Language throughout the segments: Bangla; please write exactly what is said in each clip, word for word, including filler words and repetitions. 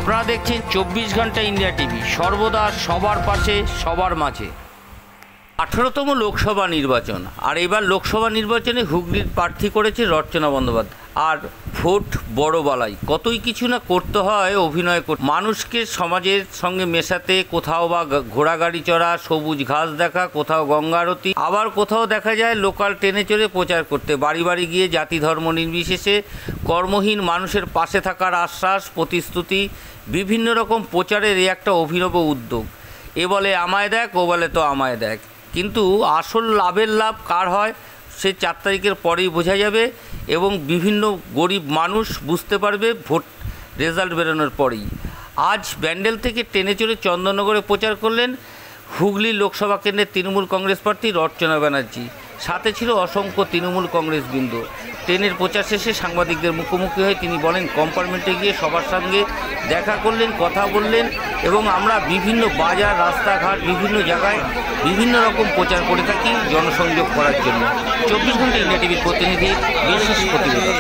আপনারা দেখছেন চব্বিশ ঘন্টা ইন্ডিয়া টিভি, সর্বদা সবার পাশে সবার মাঝে। আঠেরোতম লোকসভা নির্বাচন, আর এবার লোকসভা নির্বাচনে হুগলির প্রার্থী করেছে রচনা বন্দ্যোপাধ্যায়। আর ভোট বড় বালাই, কতই কিছু না করতে হয় অভিনয় করতে, মানুষকে সমাজের সঙ্গে মেশাতে, কোথাও বা ঘোড়াগাড়ি চড়া, সবুজ ঘাস দেখা, কোথাও গঙ্গা আরতি, আবার কোথাও দেখা যায় লোকাল ট্রেনে চড়ে প্রচার করতে, বাড়ি বাড়ি গিয়ে জাতি ধর্ম নির্বিশেষে কর্মহীন মানুষের পাশে থাকার আশ্বাস, প্রতিশ্রুতি, বিভিন্ন রকম প্রচারের এই একটা অভিনব উদ্যোগ। এ বলে আমায় দেখ, ও বলে তো আমায় দেখ, কিন্তু আসল লাভের লাভ কার হয় সে চার তারিখের পরেই বোঝা যাবে, এবং বিভিন্ন গরিব মানুষ বুঝতে পারবে ভোট রেজাল্ট বেরোনোর পরেই। আজ ব্যান্ডেল থেকে ট্রেনে চড়ে চন্দননগরে প্রচার করলেন হুগলি লোকসভা কেন্দ্রের তৃণমূল কংগ্রেস প্রার্থী রচনা ব্যানার্জি। সাথে ছিল অসংখ্য তৃণমূল কংগ্রেস বৃন্দ। ট্রেনের প্রচার শেষে সাংবাদিকদের মুখোমুখি হয়ে তিনি বলেন, কম্পার্টমেন্টে গিয়ে সবার সঙ্গে দেখা করলেন, কথা বললেন, এবং আমরা বিভিন্ন বাজার, রাস্তাঘাট, বিভিন্ন জায়গায় বিভিন্ন রকম প্রচার করে থাকি জনসংযোগ করার জন্য। চব্বিশ ঘন্টা ইন্ডিয়া টিভির প্রতিনিধি বিশেষ প্রতিবেদন।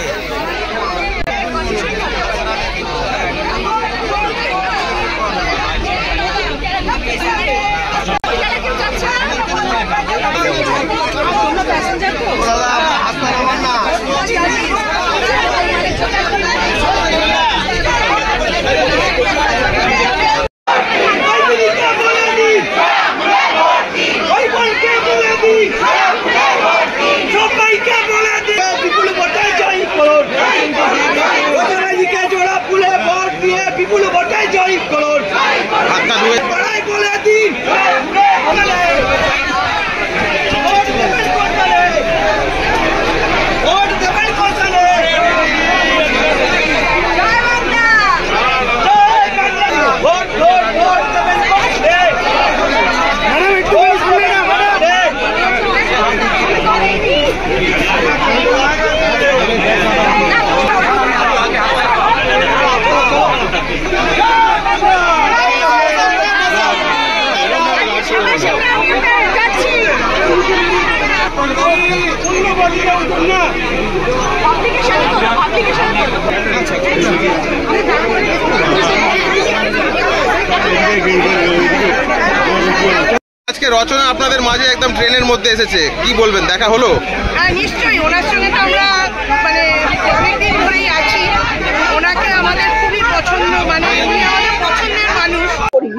আজকে রচনা আপনাদের মাঝে একদম ট্রেনের মধ্যে এসেছে, কি বলবেন, দেখা হলো? হ্যাঁ নিশ্চয়ই, ওনার সঙ্গে তো আমরা মানে অনেকদিন ধরেই আছি, ওনাকে আমাদের খুবই পছন্দ, মানে উনি আমাদের পছন্দের মানুষ।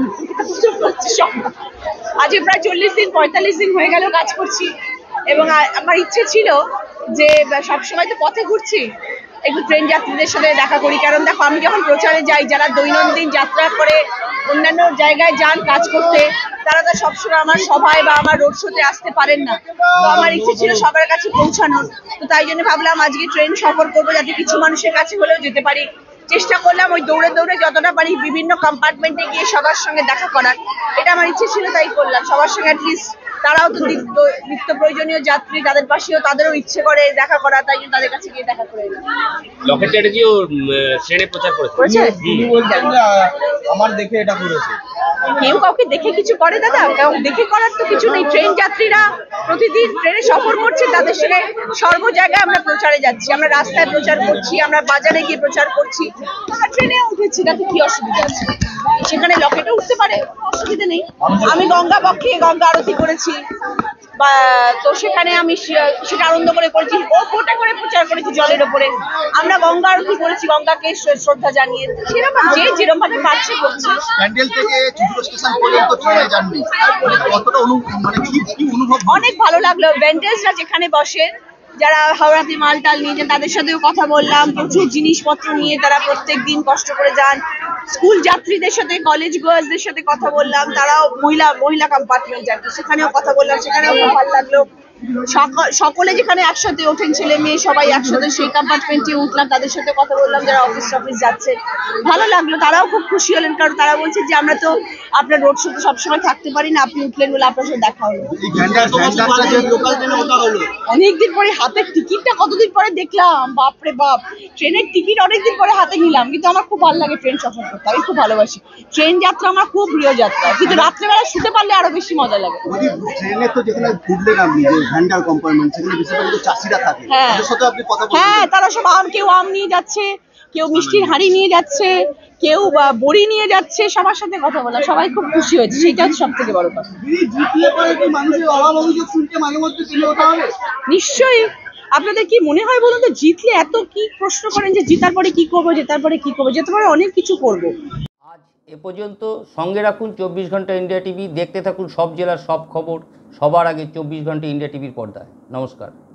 আজকে প্রায় চল্লিশ দিন পঁয়তাল্লিশ দিন হয়ে গেল কাজ করছি, এবং আমার ইচ্ছে ছিল যে সবসময় তো পথে ঘুরছি, একটু ট্রেন যাত্রীদের সাথে দেখা করি। কারণ দেখো, আমি যখন প্রচারে যাই, যারা দৈনন্দিন যাত্রা করে অন্যান্য জায়গায় যান কাজ করতে, তারা তো সবসময় আমার সভায় বা আমার রোড শোতে আসতে পারেন না। তো আমার ইচ্ছে ছিল সবার কাছে পৌঁছানোর, তো তাই জন্য ভাবলাম আজকে ট্রেন সফর করবো, যাতে কিছু মানুষের কাছে হলেও যেতে পারি। চেষ্টা করলাম ওই দৌড়ে দৌড়ে যতটা পারি বিভিন্ন কম্পার্টমেন্টে গিয়ে সবার সঙ্গে দেখা করার, এটা আমার ইচ্ছে ছিল, তাই করলাম। সবার সঙ্গে অ্যাটলিস্ট, তারাও তো নিত্য প্রয়োজনীয় যাত্রী, তাদের পাশেও তাদেরও ইচ্ছে করে দেখা করা, তাই জন্য তাদের কাছে গিয়ে দেখা করে এলাম। লকেট চ্যাটার্জিও ট্রেনে প্রচার করেছে, আমার দেখে এটা করেছে। কেউ কাউকে দেখে কিছু করে দাদা? দেখে করার তো কিছু নেই। ট্রেন যাত্রীরা প্রতিদিন ট্রেনে সফর করছে, তাদের সঙ্গে সর্ব জায়গায় আমরা প্রচারে যাচ্ছি, আমরা রাস্তায় প্রচার করছি, আমরা বাজারে গিয়ে প্রচার করছি, আমরা ট্রেনে উঠেছি, তাতে কি অসুবিধা আছে? সেখানে লকেটে উঠতে পারে, অসুবিধা নেই। আমি গঙ্গা পক্ষে গঙ্গা আরতি করেছি, বা তো সেখানে আমি সেটা আনন্দ করে করেছি, ও ফোটা করে প্রচার করেছি জলের ওপরে, আমরা গঙ্গা আরতি করেছি, গঙ্গাকে শ্রদ্ধা জানিয়ে। সেরকম যে যেরকম ভাবে পারছে করছে। প্যান্ডেল থেকে চুচুড়া স্টেশন পর্যন্ত ট্রেনে যাননি, কতটা মানে কি অনুভব? অনেক ভালো লাগলো। ভেন্ডার্সরা যেখানে বসে, যারা হাওড়াতে মাল টাল নিয়ে যান, তাদের সাথেও কথা বললাম। প্রচুর জিনিসপত্র নিয়ে তারা প্রত্যেক দিন কষ্ট করে যান। স্কুল যাত্রীদের সাথে, কলেজ গার্লসদের সাথে কথা বললাম, তারাও মহিলা মহিলা কম্পার্টমেন্ট যাচ্ছে, সেখানেও কথা বললাম, সেখানেও খুব ভালো লাগলো। সকলে যেখানে একসাথে ওঠেন, ছেলে মেয়ে সবাই একসাথে সেই কম্পার্টমেন্টে উঠলাম, তাদের সাথে কথা বললাম, যারা অফিস অফিস যাচ্ছে, ভালো লাগলো। তারাও খুব খুশি হলেন, কারণ তারা বলছে যে আমরা তো আপনার রোড শোতে সবসময় থাকতে পারি না, আপনি উঠলেন বলে আপনার সাথে দেখা হলো। অনেকদিন পরে হাতের টিকিটটা কতদিন পরে দেখলাম, বাপরে বাপ। ট্রেনের টিকিট অনেকদিন পরে হাতে নিলাম, কিন্তু আমার খুব ভালো লাগে ট্রেন সফর করতে, আমি খুব ভালোবাসি ট্রেন যাত্রা, আমার খুব প্রিয় যাত্রা, কিন্তু রাত্রেবেলা শুতে পারলে আরো বেশি মজা লাগে। ট্রেনে তো যেখানে ঘুরলেন আপনি, ভ্যান্ডার কম্পার্টমেন্ট, সেখানে বেশিরভাগ চাষিরা থাকে, তাদের সাথে আপনি কথা বললেন? হ্যাঁ, তারা সব আম, কেউ আম নিয়ে যাচ্ছে, কেউ মিষ্টির হাঁড়ি নিয়ে যাচ্ছে, কেউ বা বড়ি নিয়ে যাচ্ছে, সবার সাথে কথা বলা, সবাই খুব খুশি হয়েছে, সেটা হচ্ছে সব থেকে বড় কথা। নিশ্চয়ই। আপনাদের কি মনে হয় বলুন তো, জিতলে এত কি প্রশ্ন করেন যে জিতার পরে কি করবো, জেতার পরে কি করবো? জেতার পরে অনেক কিছু করবো। আজ এ পর্যন্ত। সঙ্গে রাখুন চব্বিশ ঘন্টা ইন্ডিয়া টিভি, দেখতে থাকুন সব জেলার সব খবর সবার আগে চব্বিশ ঘন্টা ইন্ডিয়া টিভির পর্দায়। নমস্কার।